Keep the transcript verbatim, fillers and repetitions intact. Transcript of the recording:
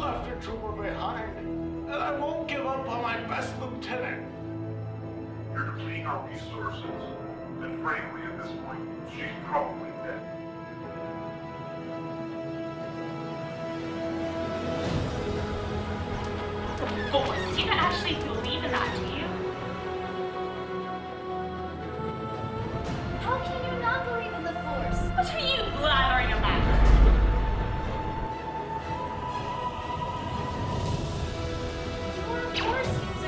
left a trooper behind, and I won't give up on my best lieutenant. You're depleting our resources, and frankly, at this point, she's probably dead. The Force? You don't actually believe in that, do you? How can you not believe in the Force? What are you blabbering about? You're a Force user.